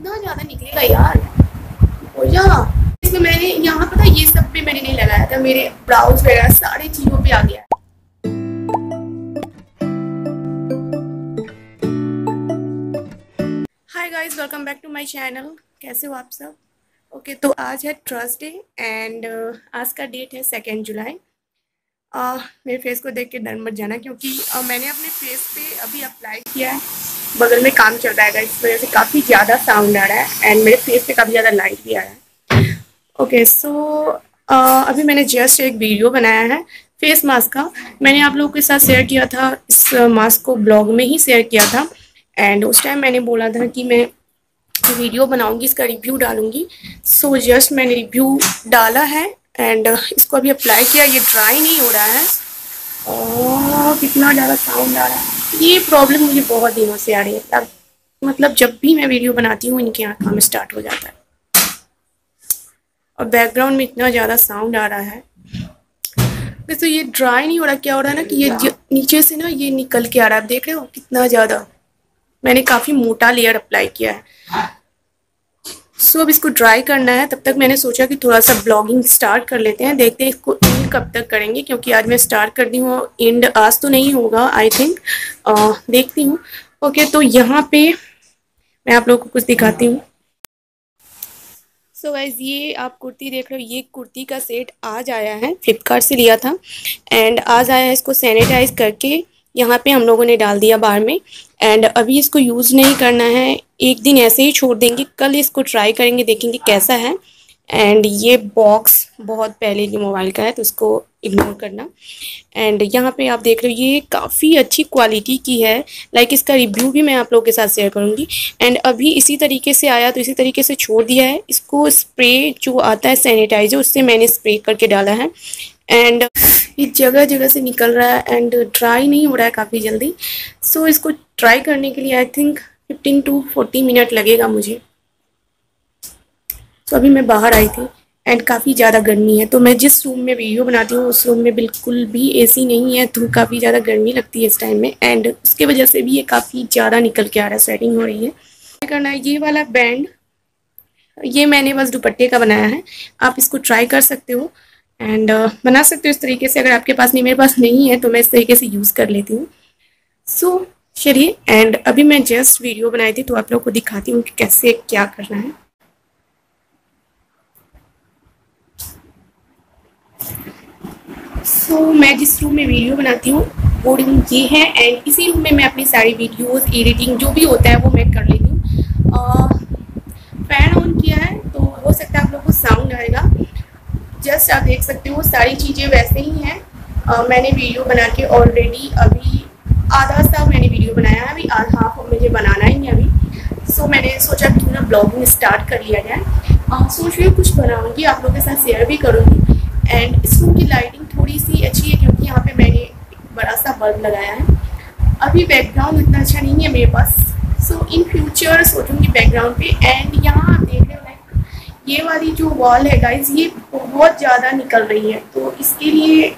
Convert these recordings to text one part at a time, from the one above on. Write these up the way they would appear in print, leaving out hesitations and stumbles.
इतना ज़्यादा निकलेगा यार, हो जा। इसमें मैंने यहाँ पता ये सब पे मैंने नहीं लगाया था, मेरे ब्लाउज वगैरह सारी चीज़ों पे आ गया। Hi guys, welcome back to my channel. कैसे हो आप सब? ओके, तो आज है थर्सडे एंड आज का डेट है 2 जुलाई। मेरे फेस को देख के डर मत जाना, क्योंकि मैंने अपने फेस पे अभी अप्लाई किया है। बगल में काम चल रहा है, इस वजह से काफ़ी ज़्यादा साउंड आ रहा है एंड मेरे फेस पे काफ़ी ज़्यादा लाइट भी आ रहा है। ओके सो अभी मैंने जस्ट एक वीडियो बनाया है फेस मास्क का। मैंने आप लोगों के साथ शेयर किया था, इस मास्क को ब्लॉग में ही शेयर किया था एंड उस टाइम मैंने बोला था कि मैं वीडियो बनाऊंगी, इसका रिव्यू डालूंगी। सो जस्ट मैंने रिव्यू डाला है एंड इसको अभी अप्लाई किया। ये ड्राई नहीं हो रहा है और कितना ज़्यादा साउंड आ रहा है। ये प्रॉब्लम मुझे बहुत दिनों से आ रही है, मतलब जब भी मैं वीडियो बनाती हूँ इनके यहाँ काम स्टार्ट हो जाता है और बैकग्राउंड में इतना ज़्यादा साउंड आ रहा है। वैसे ये ड्राई नहीं हो रहा, क्या हो रहा है ना कि ये नीचे से ना ये निकल के आ रहा है। आप देख रहे हो कितना ज़्यादा, मैंने काफ़ी मोटा लेयर अप्लाई किया है। सो अब इसको ड्राई करना है। तब तक मैंने सोचा कि थोड़ा सा ब्लॉगिंग स्टार्ट कर लेते हैं, देखते हैं इसको एंड कब तक करेंगे, क्योंकि आज मैं स्टार्ट कर दी हूँ, एंड आज तो नहीं होगा आई थिंक, देखती हूँ। ओके, तो यहाँ पे मैं आप लोगों को कुछ दिखाती हूँ। सो गाइज, ये आप कुर्ती देख रहे हो, ये कुर्ती का सेट आज आया है, फ्लिपकार्ट से लिया था एंड आज आया है। इसको सैनिटाइज करके यहाँ पे हम लोगों ने डाल दिया बाहर में एंड अभी इसको यूज़ नहीं करना है, एक दिन ऐसे ही छोड़ देंगे। कल इसको ट्राई करेंगे, देखेंगे कैसा है। एंड ये बॉक्स बहुत पहले की मोबाइल का है तो उसको इग्नोर करना। एंड यहाँ पे आप देख रहे हो ये काफ़ी अच्छी क्वालिटी की है, लाइक इसका रिव्यू भी मैं आप लोगों के साथ शेयर करूँगी। एंड अभी इसी तरीके से आया तो इसी तरीके से छोड़ दिया है। इसको स्प्रे जो आता है सैनिटाइजर, उससे मैंने स्प्रे करके डाला है एंड ये जगह जगह से निकल रहा है एंड ड्राई नहीं हो रहा है काफ़ी जल्दी। सो इसको ट्राई करने के लिए आई थिंक 15 to 40 मिनट लगेगा मुझे। तो अभी मैं बाहर आई थी एंड काफ़ी ज़्यादा गर्मी है, तो मैं जिस रूम में वीडियो बनाती हूँ उस रूम में बिल्कुल भी एसी नहीं है, तो काफ़ी ज़्यादा गर्मी लगती है इस टाइम में एंड उसकी वजह से भी ये काफ़ी ज़्यादा निकल के आ रहा है, स्वेटिंग हो रही है। क्या करना है, ये वाला बैंड ये मैंने बस दुपट्टे का बनाया है, आप इसको ट्राई कर सकते हो एंड बना सकते हो इस तरीके से। अगर आपके पास नहीं, मेरे पास नहीं है तो मैं इस तरीके से यूज़ कर लेती हूँ। सो चलिए, एंड अभी मैं जस्ट वीडियो बनाई थी तो आप लोगों को दिखाती हूँ कि कैसे क्या करना है। सो मैं जिस रूम में वीडियो बनाती हूँ वो रूम ये है एंड इसी रूम में मैं अपनी सारी वीडियोस एडिटिंग जो भी होता है वो मैं कर लेती हूँ। फैन ऑन किया है तो हो सकता है आप लोगों को साउंड आएगा। जस्ट आप देख सकते हो सारी चीज़ें वैसे ही हैं। मैंने वीडियो बना के ऑलरेडी अभी आधा सा मैंने वीडियो बनाया है, अभी हाफ मुझे बनाना ही है अभी। सो मैंने सोचा कि ना ब्लॉगिंग स्टार्ट कर लिया जाए। सोच रही हूँ कुछ बनाऊँगी, आप लोगों के साथ शेयर भी करूँगी। एंड इस रूम की लाइटिंग थोड़ी सी अच्छी है क्योंकि यहाँ पे मैंने एक बड़ा सा बल्ब लगाया है। अभी बैकग्राउंड इतना अच्छा नहीं है मेरे पास, सो इन फ्यूचर सोचूंगी बैकग्राउंड पे। एंड यहाँ आप देख रहे हो लाइक ये वाली जो वॉल है गाइज, ये बहुत ज़्यादा निकल रही है, तो इसके लिए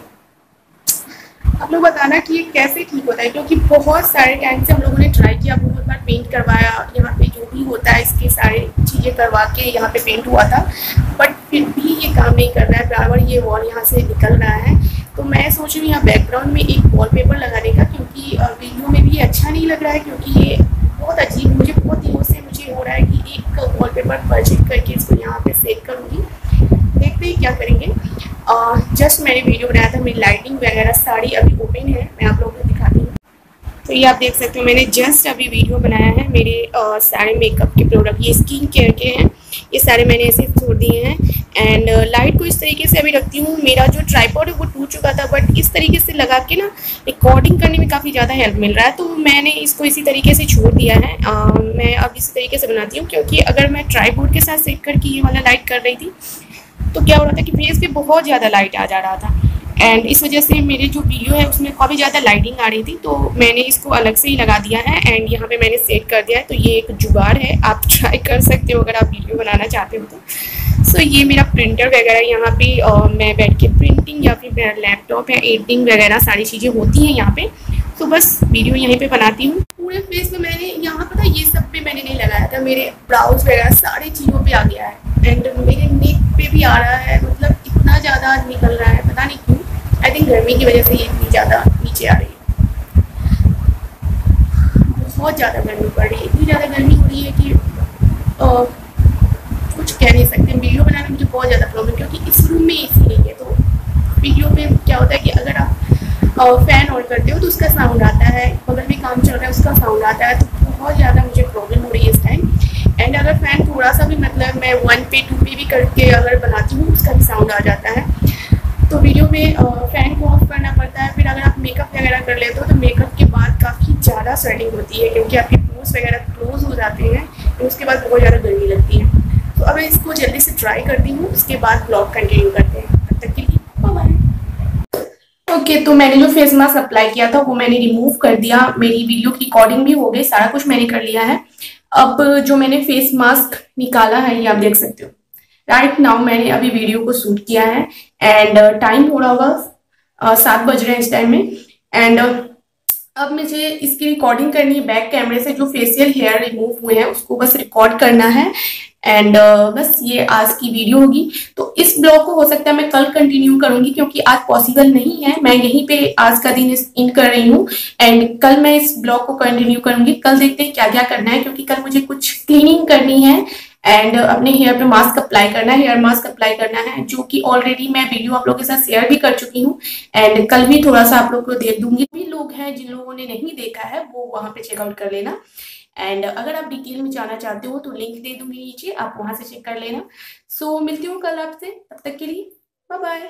आप लोग बताना कि ये कैसे ठीक होता है, क्योंकि बहुत सारे टाइम से हम लोगों ने ट्राई किया, बहुत बार पेंट करवाया, यहाँ पे जो भी होता है इसके सारे चीज़ें करवा के यहाँ पे पेंट हुआ था, बट फिर भी ये काम नहीं कर रहा है, बराबर ये वॉल यहाँ से निकल रहा है। तो मैं सोच रही हूँ यहाँ बैकग्राउंड में एक वॉलपेपर लगाने का, क्योंकि वीडियो में भी अच्छा नहीं लग रहा है, क्योंकि ये बहुत अजीब, मुझे बहुत दिनों से मुझे हो रहा है कि एक वॉलपेपर परचेज करके इसको यहाँ पे सेट करूँगी। देखते हैं क्या करेंगे। जस्ट मैंने वीडियो बनाया था, मेरी लाइटिंग वगैरह सारी अभी ओपन है, मैं आप लोगों को दिखाती हूँ। तो ये आप देख सकते हो मैंने जस्ट अभी वीडियो बनाया है। मेरे सारे मेकअप के प्रोडक्ट, ये स्किन केयर के हैं, ये सारे मैंने ऐसे छोड़ दिए हैं। एंड लाइट को इस तरीके से अभी रखती हूँ। मेरा जो ट्राइपॉड है वो टूट चुका था, बट इस तरीके से लगा के ना रिकॉर्डिंग करने में काफ़ी ज़्यादा हेल्प मिल रहा है, तो मैंने इसको इसी तरीके से छोड़ दिया है। मैं अब इसी तरीके से बनाती हूँ, क्योंकि अगर मैं ट्राइपॉड के साथ सेट करके ये वाला लाइट कर रही थी तो क्या हो रहा था कि फेस पे बहुत ज़्यादा लाइट आ जा रहा था एंड इस वजह से मेरे जो वीडियो है उसमें काफ़ी ज़्यादा लाइटिंग आ रही थी, तो मैंने इसको अलग से ही लगा दिया है एंड यहाँ पे मैंने सेट कर दिया है। तो ये एक जुगाड़ है, आप ट्राई कर सकते हो अगर आप वीडियो बनाना चाहते हो तो। सो ये मेरा प्रिंटर वगैरह यहाँ पे मैं बैठ के प्रिंटिंग या फिर मेरा लैपटॉप या एडिटिंग वगैरह सारी चीज़ें होती हैं यहाँ पे। तो बस वीडियो यहीं पे बनाती हूँ। पूरे फेस में मैंने यहाँ पता ये सब पे मैंने नहीं लगाया था, मेरे ब्राउज वगैरह सारी चीज़ों पे आ गया है एंड मेरे नेक पे भी आ रहा है। मतलब इतना ज़्यादा निकल रहा है, पता नहीं क्यों। आई थिंक गर्मी की वजह से ये इतनी ज़्यादा नीचे आ रही है। बहुत ज़्यादा गर्मी पड़ रही है, इतनी ज़्यादा गर्मी हो रही है कि कुछ कह नहीं सकते। वीडियो बनाने में मुझे बहुत ज़्यादा प्रॉब्लम, क्योंकि इस रूम में एसी नहीं है। तो वीडियो में क्या होता है कि अगर आप फ़ैन ऑन करते हो तो उसका साउंड आता है, बगल में काम चल रहा है उसका साउंड आता है। तो बहुत ज़्यादा मुझे प्रॉब्लम हो रही है इस टाइम। एंड अगर फ़ैन थोड़ा सा भी मतलब मैं 1 पे 2 पे भी करके अगर बनाती हूँ उसका भी साउंड आ जाता है। तो वीडियो में फ़ैन को ऑफ करना पड़ता है। फिर अगर आप मेकअप वगैरह कर लेते हो तो मेकअप के बाद काफ़ी ज़्यादा स्वेटिंग होती है, क्योंकि आपके पोर्स वगैरह क्लोज हो जाते हैं। तो उसके बाद बहुत ज़्यादा गर्मी लगती है। तो अब इसको जल्दी से ट्राई करती हूँ, उसके बाद ब्लॉग कंटिन्यू करते हैं। तब तक के लिए बाय बाय। ओके, तो मैंने जो फेस मास्क अप्लाई किया था वो मैंने रिमूव कर दिया। मेरी वीडियो की रिकॉर्डिंग भी हो गई, सारा कुछ मैंने कर लिया है। अब जो मैंने फेस मास्क निकाला है ये आप देख सकते हो। राइट नाउ मैंने अभी वीडियो को शूट किया है एंड टाइम हो रहा होगा 7 बज रहे हैं इस टाइम में। एंड अब मुझे इसकी रिकॉर्डिंग करनी है बैक कैमरे से। जो फेशियल हेयर रिमूव हुए हैं उसको बस रिकॉर्ड करना है एंड बस ये आज की वीडियो होगी। तो इस ब्लॉग को हो सकता है मैं कल कंटिन्यू करूंगी, क्योंकि आज पॉसिबल नहीं है। मैं यहीं पे आज का दिन इन कर रही हूँ एंड कल मैं इस ब्लॉग को कंटिन्यू करूंगी। कल देखते हैं क्या क्या करना है, क्योंकि कल मुझे कुछ क्लीनिंग करनी है एंड अपने हेयर पे मास्क अप्लाई करना है, हेयर मास्क अप्लाई करना है, जो कि ऑलरेडी मैं वीडियो आप लोगों के साथ शेयर भी कर चुकी हूँ एंड कल भी थोड़ा सा आप लोग को देख दूंगी। भी लोग हैं जिन लोगों ने नहीं देखा है वो वहां पे चेकआउट कर लेना। एंड अगर आप डिटेल में जाना चाहते हो तो लिंक दे दूंगी नीचे, आप वहां से चेक कर लेना। सो मिलती हूँ कल आपसे, तब तक के लिए बाय बाय।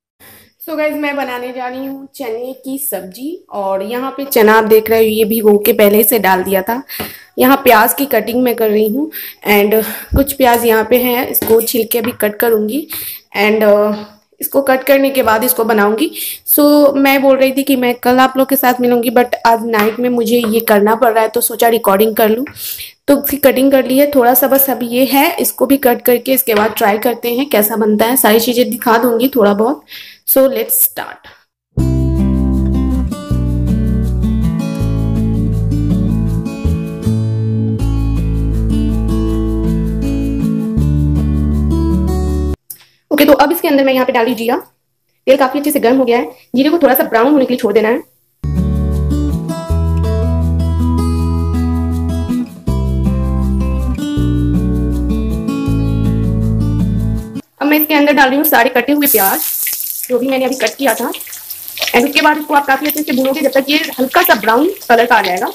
सो गाइज मैं बनाने जा रही हूँ चने की सब्जी और यहाँ पे चना आप देख रहे हो ये भिगो के पहले से डाल दिया था। यहाँ प्याज की कटिंग मैं कर रही हूँ एंड कुछ प्याज यहाँ पे हैं, इसको छिल के भी कट करूँगी एंड इसको कट करने के बाद इसको बनाऊंगी। सो मैं बोल रही थी कि मैं कल आप लोग के साथ मिलूंगी, बट आज नाइट में मुझे ये करना पड़ रहा है तो सोचा रिकॉर्डिंग कर लूँ। तो उसकी कटिंग कर ली है, थोड़ा सा बस अभी ये है, इसको भी कट करके इसके बाद ट्राई करते हैं कैसा बनता है। सारी चीज़ें दिखा दूंगी थोड़ा बहुत। So let's start. ओके, तो अब इसके अंदर मैं यहाँ पे डाली जीरा। तेल काफी अच्छे से गर्म हो गया है, जीरे को थोड़ा सा ब्राउन होने के लिए छोड़ देना है। अब मैं इसके अंदर डाल रही हूँ सारे कटे हुए प्याज, जो भी मैंने अभी कट किया था एंड उसके बाद इसको आप काफी अच्छे से भूनोगे जब तक ये हल्का सा ब्राउन कलर का आ जाएगा।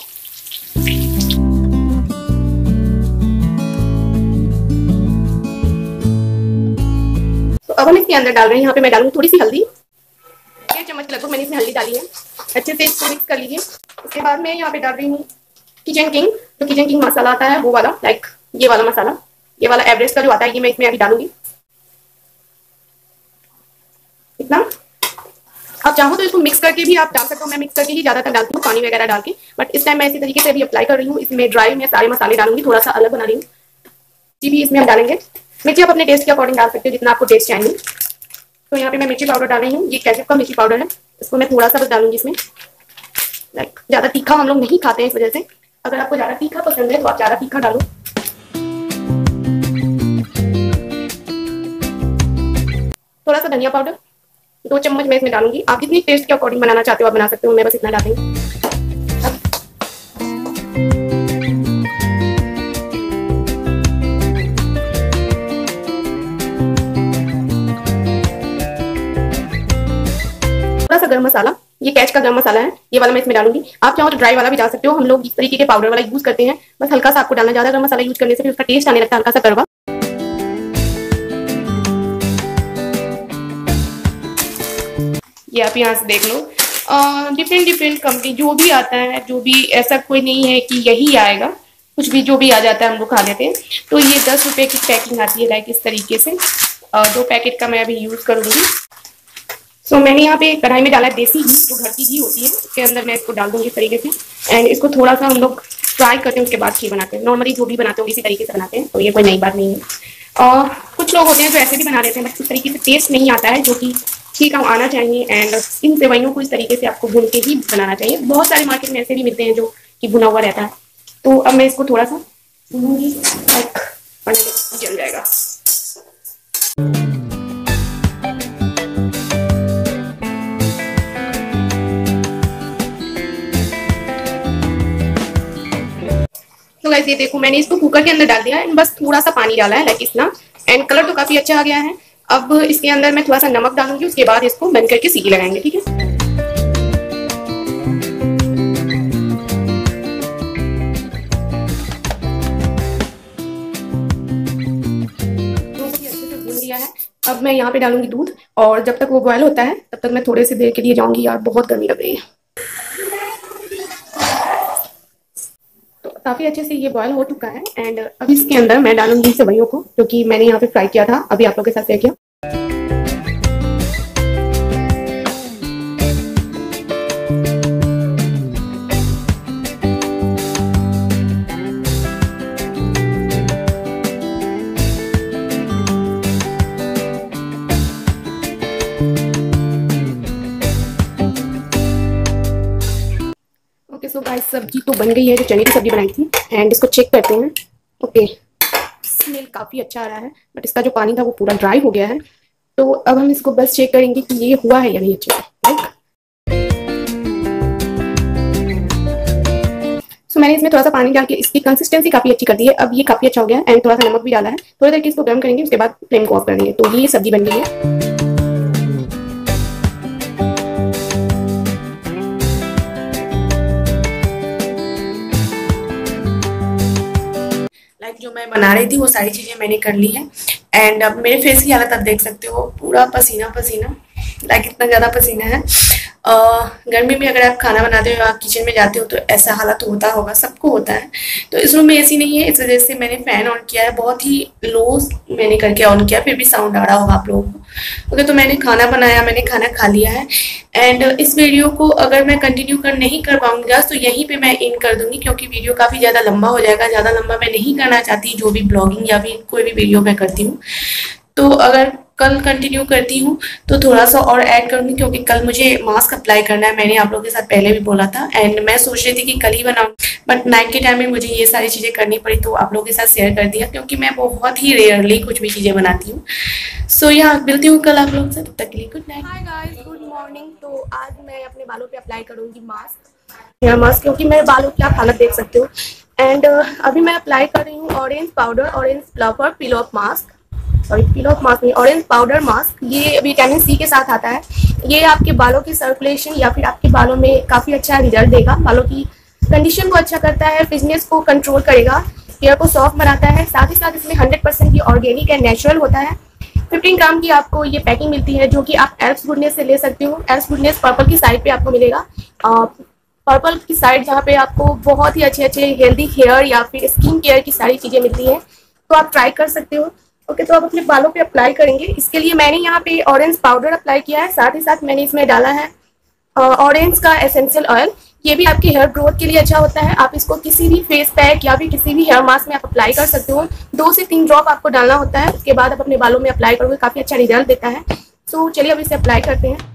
अब हम इसके अंदर डाल रहे हैं, यहाँ पे मैं डालूंगी थोड़ी सी हल्दी, 1 चम्मच लगभग मैंने इसमें हल्दी डाली है। अच्छे से इसको मिक्स कर लीजिए। उसके बाद मैं यहाँ पे डाल रही हूँ किचन किंग, जो किचन किंग मसाला आता है वो वाला, लाइक ये वाला मसाला, ये वाला एवरेस्ट का जो आता है, ये मैं इसमें अभी डालूंगी इतना। आप चाहो तो इसको मिक्स करके भी आप डाल सकते हो, मैं मिक्स करके ही ज्यादातर डालती हूँ पानी वगैरह डाल के, बट इस टाइम मैं इसी तरीके से अभी अप्लाई कर रही हूँ। इसमें ड्राई में सारे मसाले डालूंगी, थोड़ा सा अलग बना रही हूँ। जी भी इसमें हम डालेंगे, मिर्ची आप अपने टेस्ट के अकॉर्डिंग डाल सकते हो जितना आपको टेस्ट चाहिए। तो यहाँ पे मैं मिर्ची पाउडर डाल रही हूँ, ये कैचअप का मिर्ची पाउडर है, इसको मैं थोड़ा सा बस डालूंगी इसमें। लाइक ज़्यादा तीखा हम लोग नहीं खाते हैं, इस वजह से अगर आपको ज़्यादा तीखा पसंद है तो आप ज़्यादा तीखा डालो। थोड़ा सा धनिया पाउडर 2 चम्मच मैं इसमें डालूंगी। आप जितनी टेस्ट के अकॉर्डिंग बनाना चाहते हो आप बना सकते हो, मैं बस इतना डालती हूँ। थोड़ा सा गरम मसाला, ये कैच का गरम मसाला है, ये वाला मैं इसमें डालूंगी। आप चाहो तो ड्राई वाला भी डाल सकते हो, हम लोग इस तरीके के पाउडर वाला यूज करते हैं। बस हल्का सा आपको डालना, ज्यादा गरम मसाला यूज करने से फिर उसका टेस्ट आने लगता है हल्का सा कड़वा। ये आप यहाँ से देख लो, डिफरेंट कंपनी जो भी आता है, जो भी ऐसा कोई नहीं है कि यही आएगा, कुछ भी जो भी आ जाता है हम लोग खा लेते हैं। तो ये 10 रुपए की पैकिंग आती है, लाइक इस तरीके से। 2 पैकेट का मैं अभी यूज करूंगी। सो मैंने यहाँ पे कढ़ाई में डाला देसी घी, जो घर की घी होती है, उसके अंदर मैं इसको डाल दूंगी इस तरीके से एंड इसको थोड़ा सा हम लोग फ्राई करते हैं, उसके बाद घी बनाते हैं। नॉर्मली जो भी बनाते हो इसी तरीके से बनाते हैं, तो ये कोई नई बात नहीं है। और कुछ लोग होते हैं जो ऐसे भी बना लेते हैं, बट इस तरीके से टेस्ट नहीं आता है, जो कि ही काम आना चाहिए। एंड इन सेवइयों को इस तरीके से आपको भून के ही बनाना चाहिए। बहुत सारे मार्केट में ऐसे भी मिलते हैं जो कि भुना हुआ रहता है। तो अब मैं इसको थोड़ा सा भूनूंगी, जल जाएगा। तो गाइस ये देखो मैंने इसको कुकर के अंदर डाल दिया है, बस थोड़ा सा पानी डाला है लाइक इतना। एंड कलर तो काफी अच्छा आ गया है। अब इसके अंदर मैं थोड़ा सा नमक डालूंगी, उसके बाद इसको बंद करके सीटी लगाएंगे, ठीक है। अब मैं यहाँ पे डालूंगी दूध, और जब तक वो बॉयल होता है तब तक मैं थोड़े से देर के लिए जाऊंगी। यार बहुत गर्मी लग रही है। तो काफी अच्छे से ये बॉयल हो चुका है। एंड अब इसके अंदर मैं डालूंगी सेवइयों को, जो कि मैंने यहाँ पे फ्राई किया था, अभी आप लोगों के साथ शेयर किया। सो गाइस सब्जी तो बन गई है, जो चने की सब्जी बनाई थी। एंड इसको चेक करते हैं। ओके, स्मेल काफ़ी अच्छा आ रहा है, बट इसका जो पानी था वो पूरा ड्राई हो गया है। तो अब हम इसको बस चेक करेंगे कि ये हुआ है या नहीं अच्छे से, राइट। सो मैंने इसमें थोड़ा सा पानी डाल के इसकी कंसिस्टेंसी काफ़ी अच्छी कर दी है। अब ये काफ़ी अच्छा हो गया है। एंड थोड़ा सा नमक भी डाला है। थोड़ी देर के इसको गर्म करेंगे, उसके बाद फ्लेम को ऑफ कर देंगे। तो ये सब्जी बन गई है। जो मैं बना रही थी वो सारी चीज़ें मैंने कर ली है। एंड अब मेरे फेस की हालत आप देख सकते हो, पूरा पसीना पसीना, लाइक इतना ज़्यादा पसीना है। गर्मी में अगर आप खाना बनाते हो या किचन में जाते हो तो ऐसा हालत होता होगा, सबको होता है। तो इस रूम में एसी नहीं है, इस वजह से मैंने फ़ैन ऑन किया है। बहुत ही लो मैंने करके ऑन किया, फिर भी साउंड आ रहा होगा आप लोगों को। ओके, तो मैंने खाना बनाया, मैंने खाना खा लिया है। एंड इस वीडियो को अगर मैं कंटिन्यू नहीं कर पाऊंगा तो यहीं पे मैं इन कर दूंगी, क्योंकि वीडियो काफ़ी ज़्यादा लंबा हो जाएगा। ज़्यादा लंबा मैं नहीं करना चाहती, जो भी ब्लॉगिंग या फिर कोई भी वीडियो मैं करती हूँ। तो अगर कल कंटिन्यू करती हूँ तो थोड़ा सा और ऐड करूँगी, क्योंकि कल मुझे मास्क अप्लाई करना है। मैंने आप लोगों के साथ पहले भी बोला था। एंड मैं सोच रही थी कि कल ही बनाऊँ, बट नाइट के टाइम में मुझे ये सारी चीज़ें करनी पड़ी, तो आप लोगों के साथ शेयर कर दिया, क्योंकि मैं बहुत ही रेयरली कुछ भी चीज़ें बनाती हूँ। सो यहाँ मिलती हूँ कल आप लोगों से, तब तक के लिए good night. Hi guys, good morning. तो आज मैं अपने बालों पे अप्लाई करूँगी हेयर मास्क, क्योंकि मेरे बालों की आप हालत देख सकते हो। एंड अभी मैं अप्लाई कर रही हूँ orange powder, orange flower peel off mask, sorry peel off mask नहीं, ऑरेंज पाउडर मास्क। ये विटामिन सी के साथ आता है। ये आपके बालों की सर्कुलेशन या फिर आपके बालों में काफ़ी अच्छा रिजल्ट देगा। बालों की कंडीशन को अच्छा करता है, फ्रिजनेस को कंट्रोल करेगा, हेयर को सॉफ्ट बनाता है। साथ ही साथ इसमें 100% ये ऑर्गेनिक एंड नेचुरल होता है। 15 ग्राम की आपको ये पैकिंग मिलती है, जो कि आप एल्प्स गुडनेस से ले सकते हो। एल्प्स गुडनेस पर्पल की साइड पे आपको मिलेगा। पर्पल की साइड जहाँ पे आपको बहुत ही अच्छे अच्छे हेल्दी हेयर या फिर स्किन केयर की सारी चीज़ें मिलती हैं, तो आप ट्राई कर सकते हो। ओके, तो आप अपने बालों पे अप्लाई करेंगे। इसके लिए मैंने यहाँ पे ऑरेंज पाउडर अप्लाई किया है, साथ ही साथ मैंने इसमें डाला है ऑरेंज का एसेंशियल ऑयल। ये भी आपके हेयर ग्रोथ के लिए अच्छा होता है। आप इसको किसी भी फेस पैक या फिर किसी भी हेयर मास्क में आप अप्लाई कर सकते हो। 2 से 3 ड्रॉप आपको डालना होता है, उसके बाद आप अपने बालों में अप्लाई करोगे, काफ़ी अच्छा रिजल्ट देता है। सो चलिए अब इसे अप्लाई करते हैं।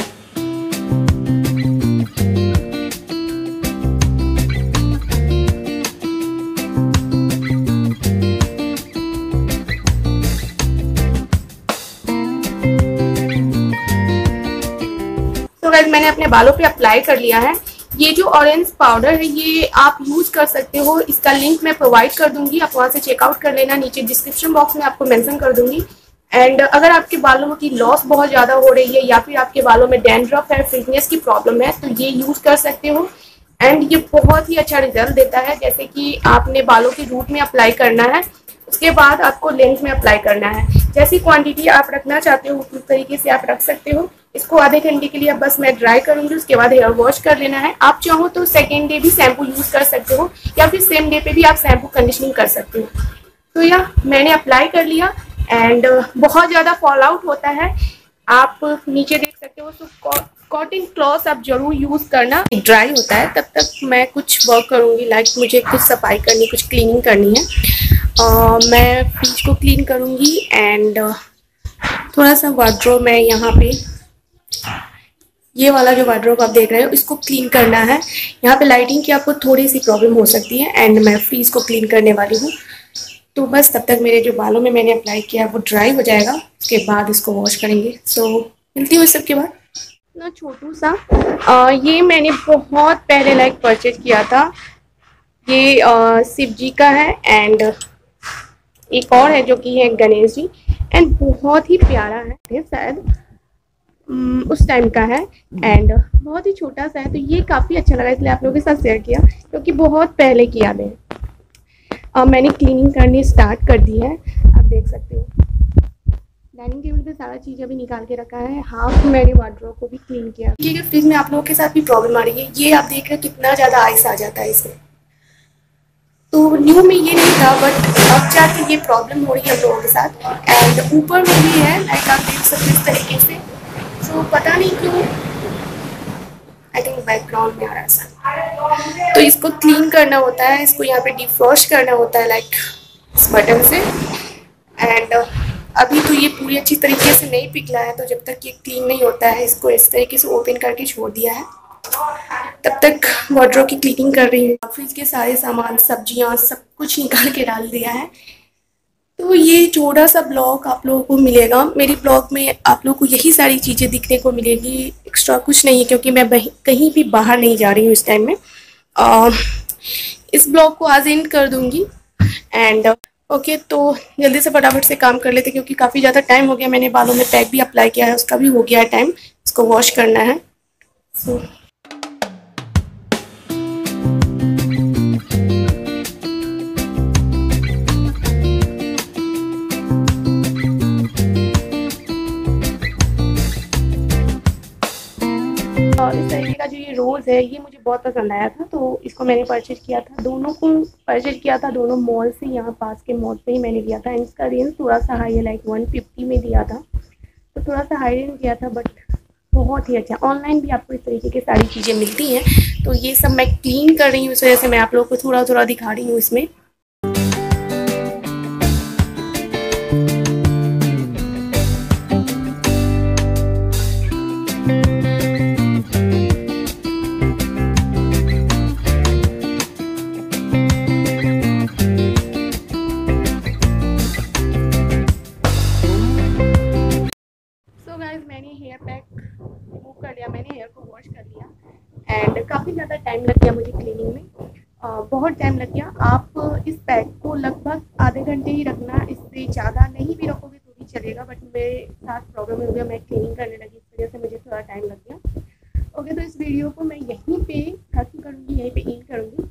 मैंने अपने बालों पे अप्लाई कर लिया है। ये जो ऑरेंज पाउडर है ये आप यूज कर सकते हो, इसका लिंक मैं प्रोवाइड कर दूंगी, आप वहां से चेकआउट कर लेना, नीचे डिस्क्रिप्शन बॉक्स में आपको मेंशन कर दूंगी। एंड अगर आपके बालों की लॉस बहुत ज़्यादा हो रही है या फिर आपके बालों में डैंड्रफ है, फ्रिजनेस की प्रॉब्लम है, तो ये यूज कर सकते हो। एंड ये बहुत ही अच्छा रिजल्ट देता है। जैसे कि आपने बालों के रूट में अप्लाई करना है, उसके बाद आपको लेंथ में अप्लाई करना है। जैसी क्वांटिटी आप रखना चाहते हो उस तरीके से आप रख सकते हो। इसको आधे घंटे के लिए अब बस मैं ड्राई करूंगी, उसके बाद हेयर वॉश कर लेना है। आप चाहो तो सेकेंड डे भी शैम्पू यूज कर सकते हो, या फिर सेम डे पे भी आप शैम्पू कंडीशनिंग कर सकते हो। तो यह मैंने अप्लाई कर लिया। एंड बहुत ज़्यादा फॉल आउट होता है, आप नीचे देख सकते हो। तो कॉटन क्लॉथ आप जरूर यूज़ करना। ड्राई होता है तब तक मैं कुछ वर्क करूँगी, लाइक मुझे कुछ सफाई करनी, कुछ क्लीनिंग करनी है। मैं फ्रिज को क्लीन करूँगी। एंड थोड़ा सा वार्डरोब मैं यहाँ पे ये वाला जो वार्डरोब आप देख रहे हो इसको क्लीन करना है। यहाँ पे लाइटिंग की आपको थोड़ी सी प्रॉब्लम हो सकती है एंड मैं फ्रीज को क्लीन करने वाली हूँ। तो बस तब तक मेरे जो बालों में मैंने अप्लाई किया है वो ड्राई हो जाएगा, उसके बाद इसको वॉश करेंगे। सो मिलती हूँ इस सब के बाद। ना छोटू सा ये मैंने बहुत पहले लाइक परचेज किया था। ये शिव जी का है एंड एक और है जो कि है गणेश जी एंड बहुत ही प्यारा है, शायद उस टाइम का है एंड बहुत ही छोटा सा है। तो ये काफ़ी अच्छा लगा इसलिए आप लोगों के साथ शेयर किया, क्योंकि बहुत पहले किया मैंने क्लीनिंग करनी स्टार्ट कर दी है। आप देख सकते हो डाइनिंग टेबल पे सारा चीज़ अभी निकाल के रखा है। हाफ मैंने वार्डरोब को भी क्लीन किया। ये फ्रिज में आप लोगों के साथ भी प्रॉब्लम आ रही है, ये आप देख रहे हो कितना ज़्यादा आइस आ जाता है इसमें। तो न्यू में ये नहीं था बट अब जाके ये प्रॉब्लम हो रही है हम लोगों के साथ। एंड ऊपर में भी है लाइक आप देख सकते इस तरीके से। तो पता नहीं क्यों, आई थिंक बैकग्राउंड में आ रहा है ऐसा। तो इसको क्लीन करना होता है, इसको यहाँ पे डिफ्रॉस्ट करना होता है लाइक इस बटन से। एंड अभी तो ये पूरी अच्छी तरीके से नहीं पिघला है, तो जब तक ये क्लीन नहीं होता है इसको इस तरीके से ओपन करके छोड़ दिया है। तब तक वार्डरोब की क्लीनिंग कर रही हूँ। फ्रिज के सारे सामान, सब्जियाँ, सब कुछ निकाल के डाल दिया है। तो ये छोटा सा ब्लॉग आप लोगों को मिलेगा। मेरी ब्लॉग में आप लोगों को यही सारी चीज़ें दिखने को मिलेगी, एक्स्ट्रा कुछ नहीं है, क्योंकि मैं कहीं भी बाहर नहीं जा रही हूँ इस टाइम में। इस ब्लॉग को आज एंड कर दूँगी एंड ओके। तो जल्दी से फटाफट से काम कर लेते क्योंकि काफ़ी ज़्यादा टाइम हो गया। मैंने बालों में पैक भी अप्लाई किया है, उसका भी हो गया है टाइम, इसको वॉश करना है। सो इस तरीके का जो ये रोज़ है ये मुझे बहुत पसंद आया था, तो इसको मैंने परचेज किया था। दोनों को परचेज किया था, दोनों मॉल से, यहाँ पास के मॉल से ही मैंने लिया था। एंड इसका रेंज थोड़ा सा हाई है, लाइक 150 में दिया था, तो थोड़ा सा हाई रेंज दिया था बट बहुत ही अच्छा। ऑनलाइन भी आपको इस तरीके की सारी चीज़ें मिलती हैं। तो ये सब मैं क्लीन कर रही हूँ, इस वजह से मैं आप लोगों को थोड़ा थोड़ा दिखा रही हूँ इसमें। मैंने हेयर पैक रिमूव कर लिया, मैंने हेयर को वॉश कर लिया एंड काफ़ी ज़्यादा टाइम लग गया मुझे क्लीनिंग में, बहुत टाइम लग गया। आप इस पैक को लगभग आधे घंटे ही रखना, इससे ज़्यादा नहीं भी रखोगे तो भी चलेगा, बट मेरे साथ प्रॉब्लम हो गया, मैं क्लीनिंग करने लगी, इस वजह से मुझे थोड़ा टाइम लग गया। ओके, तो इस वीडियो को मैं यहीं पे खत्म करूँगी, यहीं पे एंड करूँगी।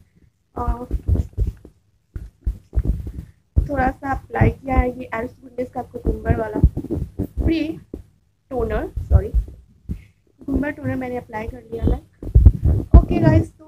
थोड़ा सा अप्लाई किया है ये एल्स गुडनेस का कुकुम्बर वाला free toner, sorry cucumber toner मैंने अप्लाई कर लिया है। Okay guys,